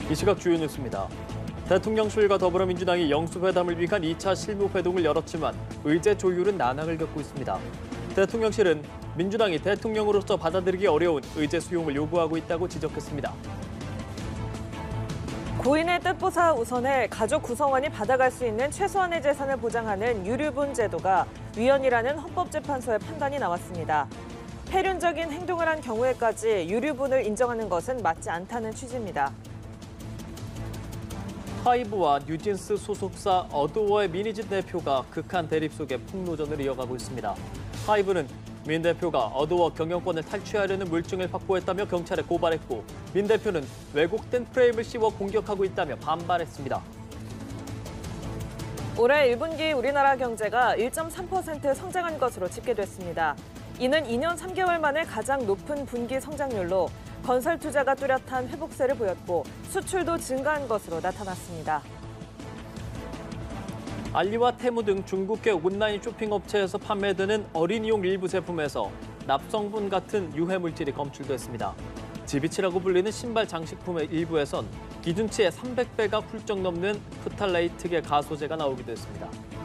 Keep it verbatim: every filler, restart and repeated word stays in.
이 시각 주요 뉴스입니다. 대통령실과 더불어민주당이 영수회담을 위한 이 차 실무회동을 열었지만 의제 조율은 난항을 겪고 있습니다. 대통령실은 민주당이 대통령으로서 받아들이기 어려운 의제 수용을 요구하고 있다고 지적했습니다. 고인의 뜻보사 우선에 가족 구성원이 받아갈 수 있는 최소한의 재산을 보장하는 유류분 제도가 위헌이라는 헌법재판소의 판단이 나왔습니다. 폐륜적인 행동을 한 경우에까지 유류분을 인정하는 것은 맞지 않다는 취지입니다. 하이브와 뉴진스 소속사 어도어의 민희진 대표가 극한 대립 속에 폭로전을 이어가고 있습니다. 하이브는 민 대표가 어도어 경영권을 탈취하려는 물증을 확보했다며 경찰에 고발했고, 민 대표는 왜곡된 프레임을 씌워 공격하고 있다며 반발했습니다. 올해 일 분기 우리나라 경제가 일 점 삼 퍼센트 성장한 것으로 집계됐습니다. 이는 이 년 삼 개월 만에 가장 높은 분기 성장률로 건설 투자가 뚜렷한 회복세를 보였고 수출도 증가한 것으로 나타났습니다. 알리와 테무 등 중국계 온라인 쇼핑 업체에서 판매되는 어린이용 일부 제품에서 납성분 같은 유해 물질이 검출됐습니다. 지비치라고 불리는 신발 장식품의 일부에선 기준치의 삼백 배가 훌쩍 넘는 프탈레이트계 가소제가 나오기도 했습니다.